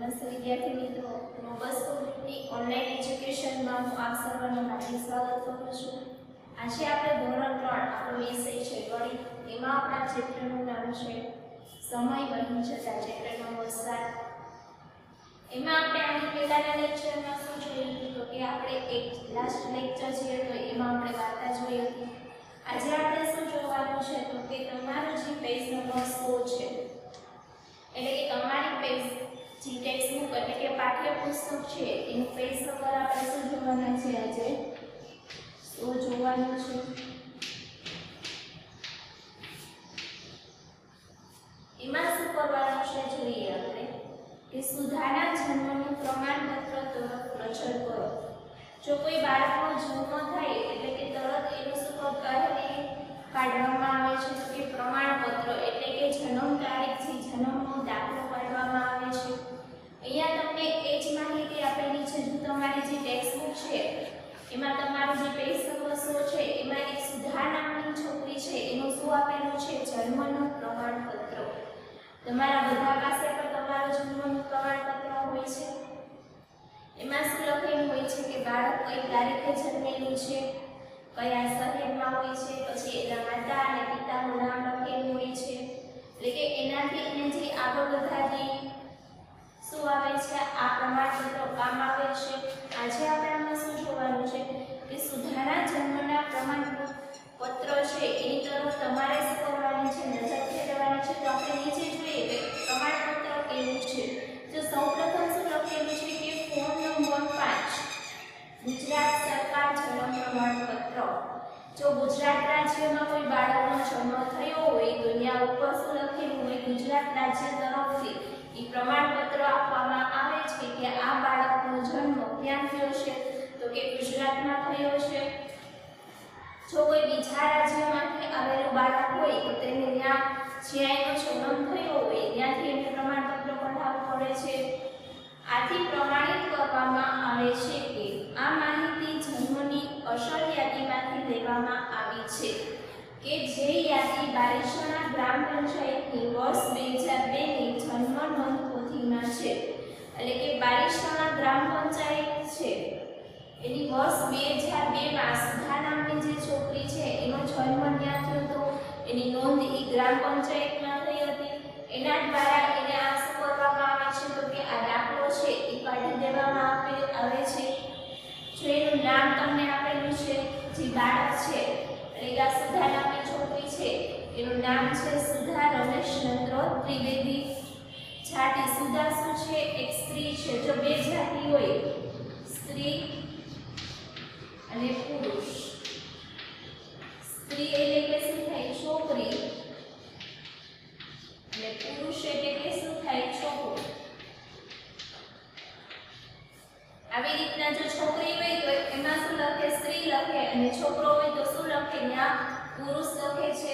નમસ્તે વિદ્યાર્થી મિત્રો, નોબસ કોમ્યુનિટી ઓનલાઈન એજ્યુકેશનમાં હું આપ સર્વનું હાર્દિક સ્વાગત કરું છું। આજે આપણે ધોરણ 3 આપણો વિષય છે ગણિત। એમાં આપણા ચેપ્ટરનું નામ છે સમય વહી જતા, ચેપ્ટર નંબર 7। એમાં આપણે આની પહેલાના લેક્ચરમાં શું જોયું હતું તો કે આપણે એક લાસ્ટ લેક્ચર છે તો એમાં આપણે વાર્તા જોઈ હતી। આજે આપણે શું જોવાનું છે તો કે તમારો જે પેજ નંબર 100 છે એટલે કે તમારી પેજ જે ટેક્સ્ટબુક એટલે કે પાઠ્યપુસ્તક છે એનું પેજ નંબર આપણે શું જોવાના છે આજે શું જોવાનું છે એમાં શું કરવાનું છે જોઈએ આપણે કે સુધાના જન્મનું પ્રમાણપત્ર તરફ નજર કરો। જો કોઈ બાળકનો જન્મ થાય એટલે કે તરત એનું શું કાઢવામાં આવે છે તો કે પ્રમાણપત્ર એટલે કે જન્મ તારીખથી જન્મનો દાખલો કાઢવામાં આવે છે। અહીંયા તમને એ જ માહિતી આપેલી છે। જો તમારી જે ટેક્સ્ટબુક છે એમાં તમારું જે પેજ નંબર 100 છે એમાં એક સુધા નામની છોકરી છે એનું શું આપેલું છે જન્મનું પ્રમાણપત્ર। તમારા બધા પાસે પણ તમારું જન્મનું પ્રમાણપત્ર હોય છે। એમાં શું લખેલું હોય છે કે બાળક કઈ તારીખે જન્મેલું છે, કયા શહેરમાં હોય છે, પછી એના માતા અને પિતાનું નામ લખેલું હોય છે। એટલે કે એનાથી એને જે આગળ બધા જે શું આવે છે આ પ્રમાણપત્ર કામ આવે છે। આજે આપણે આમાં શું જોવાનું છે કે સુધારા જન્મના પ્રમાણપત્ર છે એની તરફ તમારે શું કરવાની છે નજર ફેરવવાની છે। તો આપણે નીચે જોઈએ કે પ્રમાણપત્ર કેવું છે। જો સૌપ્રથમ શું લખેલું છે કે ફોન નંબર 5 ગુજરાત સરકાર જન્મ પ્રમાણપત્ર। જો ગુજરાત રાજ્યમાં કોઈ બાળકનો જન્મ થયો હોય તો ત્યાં ઉપર શું લખેલું હોય ગુજરાત રાજ્ય તરફથી એ પ્રમાણપત્ર આપવામાં આવે છે કે આ બાળકનો જન્મ ક્યાં થયો છે તો કે ગુજરાતમાં થયો છે। જો કોઈ બીજા રાજ્યમાંથી આવેલું બાળક હોય તો તેને ત્યાં જ્યાં એનો જન્મ થયો હોય ત્યાંથી એને પ્રમાણપત્ર કઢાવવું પડે છે। આથી પ્રમાણિત કરવામાં આવે છે કે આ માહિતી જન્મની અસલ યાદીમાંથી લેવામાં આવી છે કે જે યાદી બારિશણા ગ્રામ પંચાયતની વર્ષ 2002ની જન્મ નોંધ પોથીમાં છે। એટલે કે બારિશણા ગ્રામ પંચાયત છે એની વર્ષ 2002માં સુધા નામની જે છોકરી છે એનો જન્મ ત્યાં થયો હતો, એની નોંધ એ ગ્રામ પંચાયતમાં થઈ હતી। એના દ્વારા એને આ શું કરવામાં આવે છે તો કે આ દાખલો છે એ કાઢી દેવામાં આવે છે। જો એનું નામ તમને આપેલું છે જે બાળક છે એટલે કે આ સુધા નામની છોકરી છે એનું નામ છે સુધા રમેશ ચંદ્ર ત્રિવેદી। જાતિ સુધા શું છે એક સ્ત્રી છે। જો બે જાતિ હોય સ્ત્રી અને પુરુષ, સ્ત્રી એટલે કે શું થાય છોકરી અને પુરુષ એટલે કે શું થાય છોકરો। આવી રીતના જો છોકરી હોય તો એમાં શું લખે સ્ત્રી લખે અને છોકરો હોય તો શું લખે ત્યાં પુરુષ લખે છે।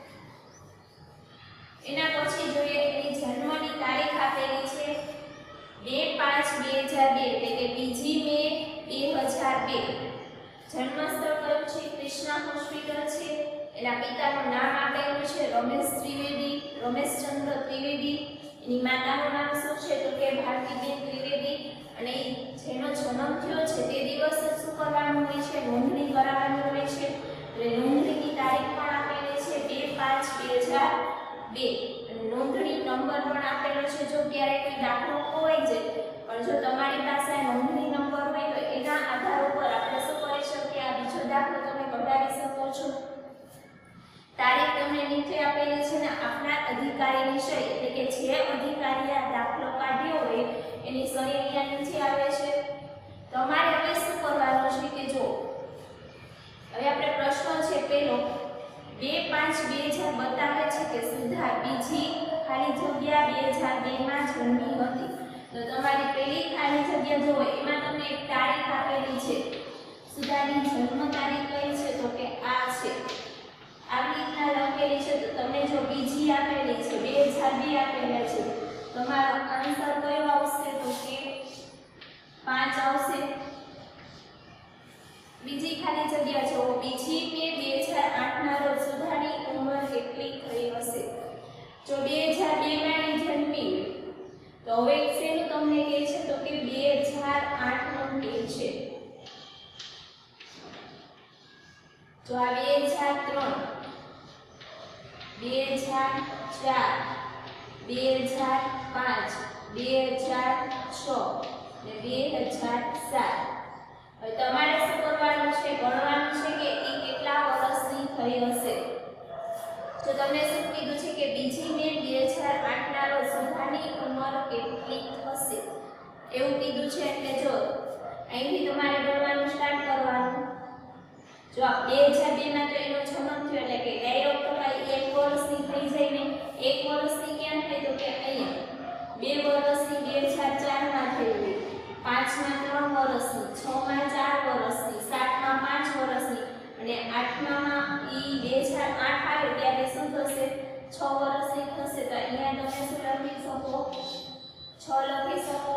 એના પછી જોઈએ એની જન્મની તારીખ આપેલી છે 2/5/2002 એટલે કે બીજી મે 2002। જન્મ સ્થળ કયું છે કૃષ્ણા હોસ્પિટલ છે। એના પિતાનું નામ આપેલું છે રમેશ ત્રિવેદી, રમેશચંદ્ર ત્રિવેદી। એની માતાનું નામ શું છે તો કે ભારતીબેન ત્રિવેદી। અને જેનો જન્મ થયો છે તે દિવસે શું કરવાનું હોય છે નોંધણી કરાવવાની હોય છે। એટલે નોંધણીની તારીખ પણ આપેલી છે 2/5/2002 અને નોંધણી નંબર પણ આપેલો છે। જો ક્યારે કોઈ દાખલો ખોવાઈ જાય પણ જો તમારી પાસે નોંધણી નંબર હોય તો એના આધાર ઉપર આપણે શું કરી શકીએ આ બીજો દાખલો તમે કઢાવી શકો છો। તારીખ તમને નીચે આપેલી છે ને આપના અધિકારીની સહી એટલે કે જે અધિકારીએ આ દાખલો કાઢ્યો હોય એની સહી અહીંયા નીચે આવે છે। તમારે હવે શું કરવાનું છે કે જો હવે આપણે પ્રશ્ન છે પહેલો 2/5/2000 બતાવે છે કે સુધા બીજી ખાલી જગ્યા 2002 માં જન્મી હતી। તો તમારી પહેલી ખાલી જગ્યા જો એમાં તમને એક તારીખ આપેલી છે સુધાની જન્મ તારીખ કઈ છે તો કે આ છે આવી રીતના લખેલી છે। તો તમને જો બીજી આપેલી છે 2002 આપેલા છે તમારો આન્સર કયો આવશે તો કે 5 આવશે। બીજી ખાલી જગ્યા જો બીજી મે 2008 ના રોજ સુધાની ઉંમર કેટલી થઈ હશે। જો 2002 માં જન્મી તો હવે શેનું તમને 2004 2005 2006 ને 2007 હવે તમારે શું કરવાનું છે ગણવાનું છે કે એ કેટલા વર્ષની થઈ હશે તો તમને શું કીધું છે કે બીજી મે 2008 ના રોજ સુધાની ઉંમર કેટલી થશે એવું કીધું છે એટલે જો અહીંથી તમારે ગણવાનું સ્ટાર્ટ કરવાનું જો આ 2002 માં તો એનો જન્મ થયો એટલે કે ડાયરેક્ટ તમારી 1 વર્ષની થઈ જાય ને 1 વર્ષની ક્યાં થાય તો કે અહીંયા 2 વર્ષની 2004 માં થઈ ગઈ 5 માં 3 વર્ષની 6 માં 4 વર્ષની 7 માં 5 વર્ષની અને 8 માં ઈ 2008 આવ્યો ત્યારે શું થશે 6 વર્ષની થશે તો અહીંયા તમે શું લખી શકો 6 લખી શકો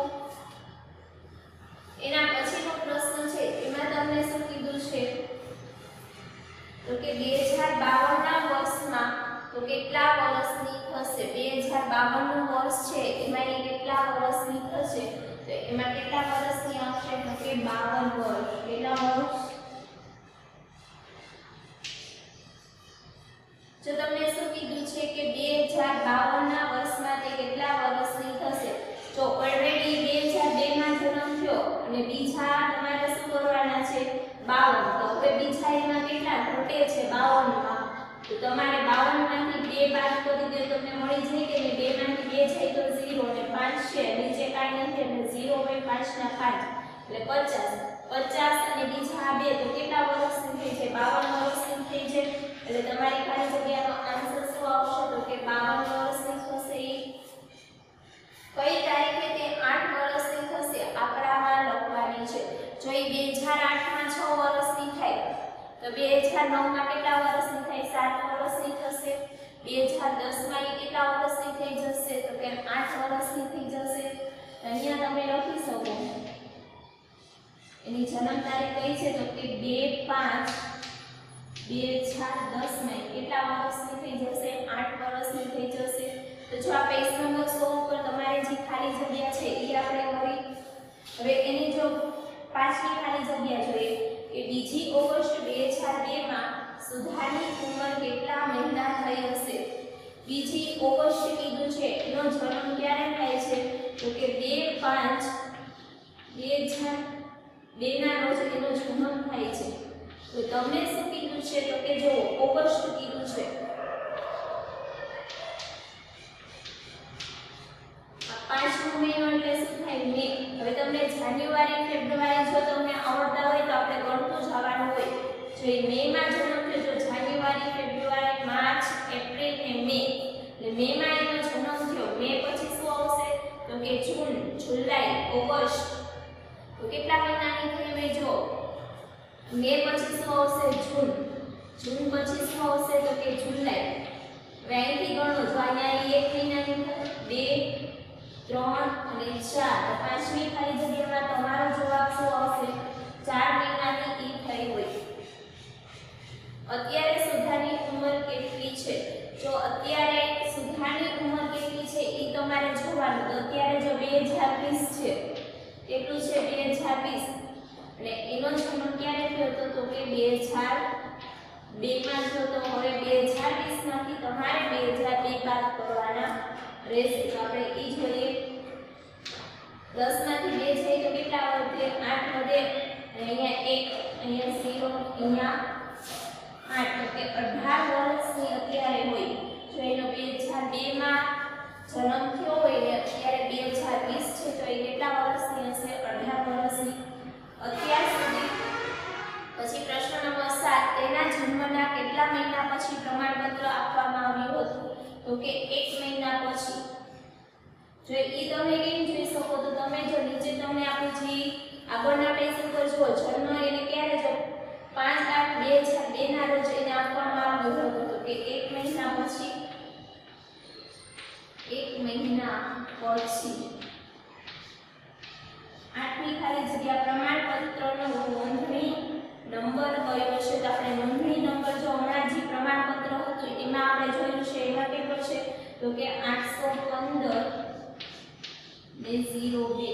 એના પછીનો પ્રશ્ન છે એમાં તમને શું કીધું છે તો કે 2052 ના વર્ષમાં તો કેટલા વર્ષની થશે 2052 નું વર્ષ છે એમાં એ કેટલા વર્ષની થશે તો એમાં કેટલા વર્ષની આવશે તો કે 52 વર્ષ કેટલા વર્ષ જો તમને શું કીધું છે કે 2052 ના વર્ષમાં તે કેટલા વર્ષની થશે તો ઓલરેડી 2002 માં જન્મ થયો અને બીજા તમારે શું કરવાના છે 52 તો હવે બીજા એમાં કેટલા ઘટે છે 52 માં તો તમારે 52 માંથી 2 બાદ કરી દો તમને મળી જાય કે 2 માંથી 2 જાય તો 0 અને 5 છે નીચે કાંઈ નથી એટલે 0 હોય 5 ના 5 એટલે 50 અને બીજા 2 તો કેટલા વર્ષની થઈ છે 52 વર્ષની થઈ છે એટલે તમારી ખાલી જગ્યાનો આન્સર શું આવશે તો કે 52 વર્ષની થશે કઈ તારીખે તે 8 વર્ષની થશે આંકડામાં લખવાની છે જો એ 2008 માં 6 વર્ષની થાય તો 2009 માં કેટલા વર્ષની થાય 7 વર્ષની થશે 2010 માં એ કેટલા વર્ષની થઈ જશે તો કે 8 વર્ષની થઈ જશે અહીંયા તમે લખી શકો એની જન્મ તારીખ કઈ છે તો કે 2/5/2010 માં કેટલા વર્ષની થઈ જશે 8 વર્ષની થઈ જશે તો જો આ પેજ નંબર 100 ઉપર તમારે જે ખાલી જગ્યા છે એ આપણે કરી હવે એની જો પાછલી ખાલી જગ્યા જોઈએ કે બીજી ઓગસ્ટ 2002 માં સુધાની ઉંમર કેટલા મહિના થઈ હશે બીજી ઓગસ્ટ કીધું છે એનો જન્મ ક્યારે થાય છે તો કે 2/5/2002 ના રોજ એનો જન્મ થાય છે તો તમને શું કીધું છે તો કે જો ઓગસ્ટ કીધું છે પાંચમો મહિનો એટલે શું થાય મે હવે તમને જાન્યુઆરી ફેબ્રુઆરી જો તમને આવડતા હોય તો આપણે ગણતું જવાનું હોય જો એ મે માં જન્મ થયો તો જાન્યુઆરી ફેબ્રુઆરી માર્ચ એપ્રિલ ને મે એટલે મે માં એનો જન્મ થયો મે પછી શું આવશે તો કે જૂન જુલાઈ ઓગસ્ટ તો કેટલા મહિનાની થઈ મે જો મે પછી શું આવશે જૂન જૂન પછી શું આવશે તો કે જુલાઈ હવે અહીંથી ગણો જો અહીંયા 1 મહિનાની 2 3 અને 4 પાંચમી ખાલી જગ્યામાં તમારો જવાબ શું આવશે 4 મહિનાની ઈ થઈ હોય અત્યારે સુધાની ઉંમર કેટલી છે જો અત્યારે સુધાની ઉંમર કેટલી છે ઈ તમારે જોવાનું તો અત્યારે જો 2020 છે કેટલું છે 2020 અને એનો જન્મ ક્યારે થયો હતો તો કે 2002 માં જો તો હવે 2020 માંથી તમારે 2002 બાદ કરવાના રહેશે તો આપણે ઈ જોઈએ 10 માંથી 2 છે તો કેટલા વધે 8 વધે અને અહીંયા 1 અહીંયા 0 અહીંયા 8 તો કે 18 વર્ષની અત્યારે હોય જો એનો 2002 માં જન્મ થયો હોય ને અત્યારે 2020 છે તો એ કેટલા વર્ષની હશે 18 વર્ષની અત્યાર સુધી પછી પ્રશ્ન નંબર 7 તેના જન્મના કેટલા મહિના પછી પ્રમાણપત્ર આપવામાં આવ્યું હતું તો કે 1 મહિના પછી જો ઈ તમે કેમ જોઈ શકો તો તમે જો નીચે તમને આપણી જે આગળના પેજ ઉપર જુઓ જન્મ એને ક્યારે જો 5/8/2002 ના રોજ એને આપવામાં આવ્યું હતું તો કે 1 મહિના પછી 1 મહિના પછી આઠમી ખાલી જગ્યા પ્રમાણપત્રનો નોંધણી નંબર કયો છે તો આપણે નોંધણી નંબર જો હમણાં જે પ્રમાણપત્ર હતું એમાં આપણે જોયું છે એમાં કેટલો છે તો કે 815/02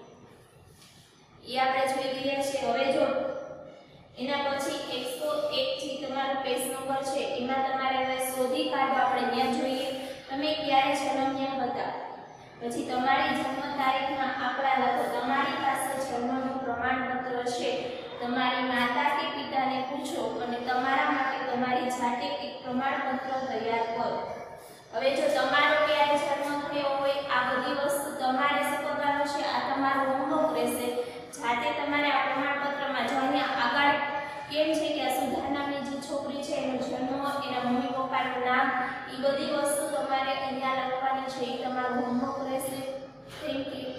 એ આપણે જોઈ ગયા છે હવે જો એના પછી 101 થી તમારો પેજ નંબર છે એમાં તમારે હવે શોધી કાઢો, આપણે ત્યાં જોઈએ તમે ક્યારે જન્મ્યા હતા, પછી તમારી જન્મ તારીખના આંકડા લખો, તમારી પાસે જન્મનું પ્રમાણપત્ર છે, તમારી માતા કે પિતાને પૂછો અને તમારા માટે તમારી જાતે એક પ્રમાણપત્ર તૈયાર કરો। હવે જો તમારો ક્યારે જન્મ થયો હોય આ બધી વસ્તુ તમારે શું કરવાનું છે, આ તમારું હોમવર્ક રહેશે। જાતે તમારે આ પ્રમાણપત્રમાં જો અહીંયા આગળ કેમ છે કે આ સુધા નામની જે છોકરી છે એનો જન્મ, એના મમ્મી પપ્પાનું નામ, એ બધી વસ્તુ તમારે અહીંયા લખવાની છે, એ તમારું હોમવર્ક રહેશે। Thank you.